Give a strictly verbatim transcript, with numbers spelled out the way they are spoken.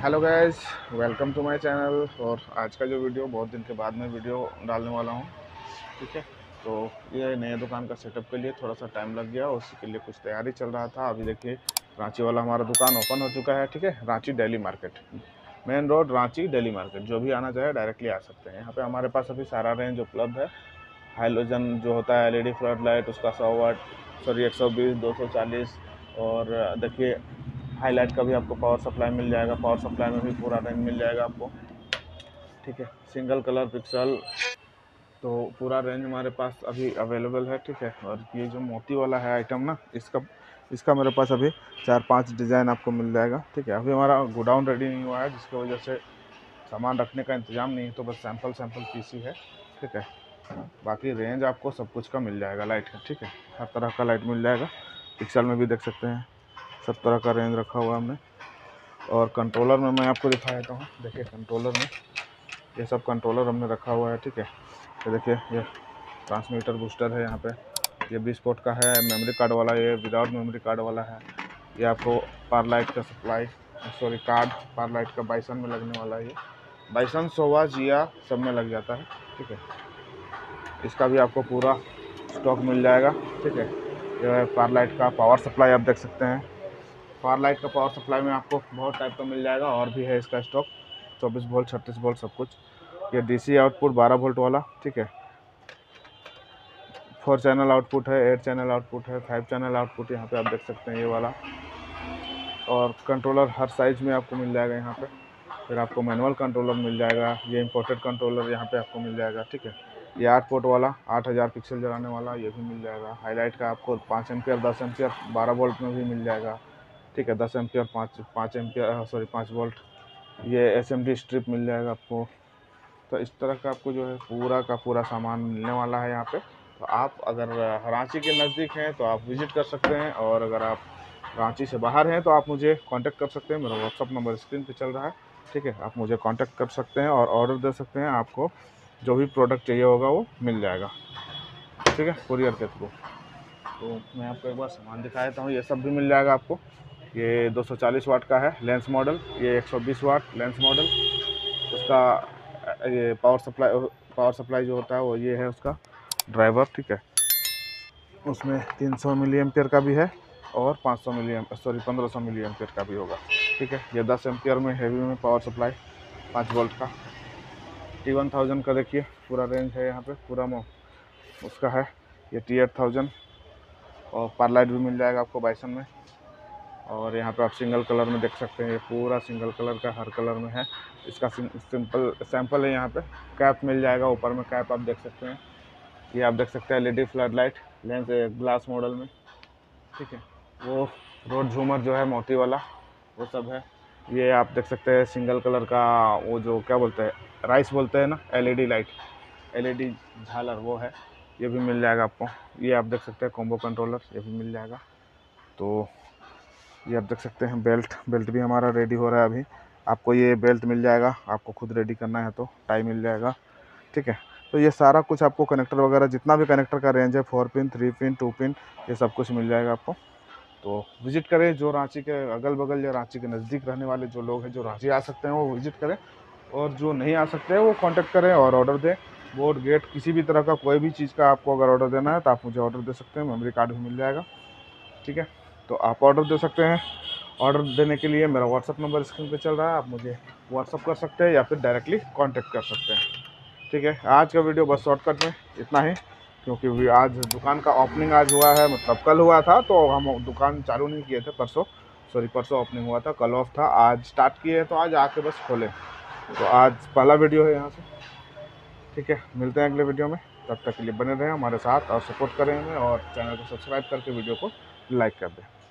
Hello guys, welcome to my channel. और आज का जो वीडियो बहुत दिन के बाद में वीडियो डालने वाला हूँ। ठीक है, तो ये नए दुकान का सेटअप के लिए थोड़ा सा टाइम लग गया, उसी के लिए कुछ तैयारी चल रहा था। अभी देखिए रांची वाला हमारा दुकान ओपन हो चुका है। ठीक है, Ranchi daily market, main road Ranchi daily market. जो भी आना चाहे डायरेक्टली आ सकते हैं। यहाँ पे हमारे पास अभी सारा रेंज उपलब्ध है। हाइलोजन जो होता है एलईडी फ्लड लाइट, उसका सौ वाट सॉरी एक सौ बीस दो सौ चालीस। और देखिए हाईलाइट का भी आपको पावर सप्लाई मिल जाएगा। पावर सप्लाई में भी पूरा रेंज मिल जाएगा आपको। ठीक है, सिंगल कलर पिक्सल, तो पूरा रेंज हमारे पास अभी अवेलेबल है। ठीक है, और ये जो मोती वाला है आइटम ना, इसका इसका मेरे पास अभी चार पांच डिज़ाइन आपको मिल जाएगा। ठीक है, अभी हमारा गोडाउन रेडी नहीं हुआ है, जिसकी वजह से सामान रखने का इंतज़ाम नहीं है, तो बस सैंपल सैंपल पीसी है। ठीक है, बाकी रेंज आपको सब कुछ का मिल जाएगा लाइट का। ठीक है, हर तरह का लाइट मिल जाएगा। पिक्सल में भी देख सकते हैं, सब तरह का रेंज रखा हुआ हमने। और कंट्रोलर में मैं आपको दिखा देता हूँ। देखिए कंट्रोलर में ये सब कंट्रोलर हमने रखा हुआ है। ठीक है, तो देखिए ये ट्रांसमीटर बूस्टर है यहाँ पे। ये बीस पोर्ट का है, मेमोरी कार्ड वाला। ये विदाउट मेमोरी कार्ड वाला है। ये आपको पावर लाइट का supply sorry card power light का बाइसन में लगने वाला है। ये बाइसन सोवा जिया सब में लग जाता है। ठीक है, इसका भी आपको पूरा स्टॉक मिल जाएगा। ठीक है, ये पावर लाइट का पावर सप्लाई आप देख सकते हैं। पावर लाइट का पावर सप्लाई में आपको बहुत टाइप का मिल जाएगा, और भी है इसका स्टॉक। चौबीस वोल्ट छत्तीस वोल्ट सब कुछ। ये डीसी आउटपुट बारह वोल्ट वाला। ठीक है, फोर चैनल आउटपुट है, एट चैनल आउटपुट है, फाइव चैनल आउटपुट यहाँ पे आप देख सकते हैं, ये वाला। और कंट्रोलर हर साइज में आपको मिल जाएगा यहाँ पे। फिर आपको मैनुअल कंट्रोलर मिल जाएगा। ये इंपोर्टेड कंट्रोलर यहाँ पे आपको मिल जाएगा। ठीक है, ये आठ पोर्ट वाला आठ हज़ार पिक्सल जलाने वाला, ये भी मिल जाएगा। हाईलाइट का आपको पाँच एम्पियर दस एम्पियर बारह वोल्ट में भी मिल जाएगा। ठीक है, दस एम्पियर पाँच पाँच एम्पियर सॉरी पाँच वोल्ट। ये एस एम डी स्ट्रिप मिल जाएगा आपको। तो इस तरह का आपको जो है पूरा का पूरा सामान मिलने वाला है यहाँ पे। तो आप अगर रांची के नज़दीक हैं तो आप विज़िट कर सकते हैं, और अगर आप रांची से बाहर हैं तो आप मुझे कांटेक्ट कर सकते हैं। मेरा व्हाट्सअप नंबर स्क्रीन पे चल रहा है। ठीक है, आप मुझे कांटेक्ट कर सकते हैं और ऑर्डर दे सकते हैं। आपको जो भी प्रोडक्ट चाहिए होगा वो मिल जाएगा। ठीक है, कुरियर के थ्रू। तो मैं आपको एक बार सामान दिखा देता हूँ। ये सब भी मिल जाएगा आपको। ये दो सौ चालीस वाट का है लेंस मॉडल। ये एक सौ बीस वाट लेंस मॉडल। उसका ये पावर सप्लाई पावर सप्लाई जो होता है वो ये है उसका ड्राइवर। ठीक है, उसमें तीन सौ मिली एम्पियर का भी है, और पाँच सौ मिली सॉरी पंद्रह सौ मिली एम्पियर का भी होगा। ठीक है, ये दस एम्पियर में हैवी में पावर सप्लाई पाँच वोल्ट का टी वन थाउजेंड का देखिए पूरा रेंज है यहाँ पे। पूरा मो उसका है ये टी एट थाउजेंड। और पावर लाइट भी मिल जाएगा आपको बाइसन में। और यहाँ पे आप सिंगल कलर में देख सकते हैं, ये पूरा सिंगल कलर का हर कलर में है। इसका सिंपल सैंपल है यहाँ पे। कैप मिल जाएगा, ऊपर में कैप आप देख सकते हैं। ये आप देख सकते हैं LED flood light lens glass model में। ठीक है, वो रोड झूमर जो है मोती वाला वो सब है। ये आप देख सकते हैं सिंगल कलर का, वो जो क्या बोलते हैं राइस बोलते हैं ना, एलईडी लाइट एलईडी झालर वो है। ये भी मिल जाएगा आपको। ये आप देख सकते हैं कॉम्बो कंट्रोलर, ये भी मिल जाएगा। तो ये आप देख सकते हैं बेल्ट बेल्ट भी हमारा रेडी हो रहा है अभी। आपको ये बेल्ट मिल जाएगा, आपको खुद रेडी करना है तो टाई मिल जाएगा। ठीक है, तो ये सारा कुछ आपको कनेक्टर वगैरह जितना भी कनेक्टर का रेंज है, four pin three pin two pin, ये सब कुछ मिल जाएगा आपको। तो विजिट करें, जो रांची के अगल बगल या रांची के नज़दीक रहने वाले जो लोग हैं जो रांची आ सकते हैं वो विजिट करें, और जो नहीं आ सकते हैं वो कांटेक्ट करें और ऑर्डर दें। बोर्ड गेट किसी भी तरह का कोई भी चीज़ का आपको अगर ऑर्डर देना है तो आप मुझे ऑर्डर दे सकते हैं, मेमोरी कार्ड भी मिल जाएगा। ठीक है, तो आप ऑर्डर दे सकते हैं। ऑर्डर देने के लिए मेरा व्हाट्सअप नंबर स्क्रीन पे चल रहा है, आप मुझे व्हाट्सअप कर सकते हैं या फिर डायरेक्टली कांटेक्ट कर सकते हैं। ठीक है, आज का वीडियो बस शॉर्टकट में इतना ही, क्योंकि आज दुकान का ओपनिंग आज हुआ है, मतलब कल हुआ था तो हम दुकान चालू नहीं किए थे। परसों सॉरी परसों ओपनिंग हुआ था, कल ऑफ था, आज स्टार्ट किए तो आज आके बस खोले। तो आज पहला वीडियो है यहाँ से। ठीक है, मिलते हैं अगले वीडियो में। तब तक के लिए बने रहें हमारे साथ और सपोर्ट करें हमें, और चैनल को सब्सक्राइब करके वीडियो को लाइक कर दें।